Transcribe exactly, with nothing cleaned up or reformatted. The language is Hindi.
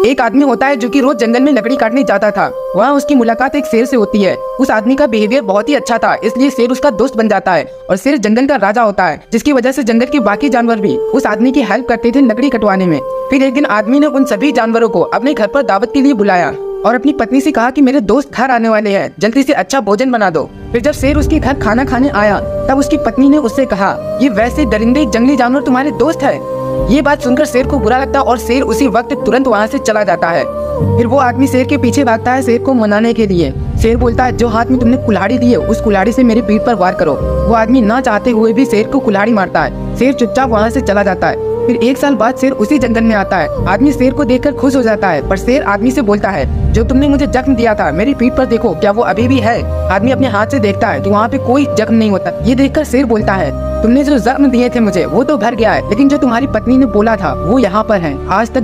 एक आदमी होता है जो कि रोज जंगल में लकड़ी काटने जाता था। वहाँ उसकी मुलाकात एक शेर से होती है। उस आदमी का बिहेवियर बहुत ही अच्छा था, इसलिए शेर उसका दोस्त बन जाता है और शेर जंगल का राजा होता है, जिसकी वजह से जंगल के बाकी जानवर भी उस आदमी की हेल्प करते थे लकड़ी कटवाने में। फिर एक दिन आदमी ने उन सभी जानवरों को अपने घर पर दावत के लिए बुलाया और अपनी पत्नी से कहा कि मेरे दोस्त घर आने वाले हैं, जल्दी से अच्छा भोजन बना दो। फिर जब शेर उसके घर खाना खाने आया तब उसकी पत्नी ने उससे कहा, ये वैसे दरिंदे जंगली जानवर तुम्हारे दोस्त है। ये बात सुनकर शेर को बुरा लगता और शेर उसी वक्त तुरंत वहाँ से चला जाता है। फिर वो आदमी शेर के पीछे भागता है शेर को मनाने के लिए। शेर बोलता है, जो हाथ में तुमने कुल्हाड़ी दी है उस कुल्हाड़ी से मेरी पीठ पर वार करो। वो आदमी ना चाहते हुए भी शेर को कुल्हाड़ी मारता है। शेर चुपचाप वहाँ से चला जाता है। फिर एक साल बाद शेर उसी जंगल में आता है। आदमी शेर को देखकर खुश हो जाता है, पर शेर आदमी से बोलता है, जो तुमने मुझे जख्म दिया था मेरी पीठ पर देखो, क्या वो अभी भी है? आदमी अपने हाथ से देखता है तो वहाँ पे कोई जख्म नहीं होता। ये देखकर शेर बोलता है, तुमने जो जख्म दिए थे मुझे वो तो भर गया है, लेकिन जो तुम्हारी पत्नी ने बोला था वो यहाँ पर है। आज तक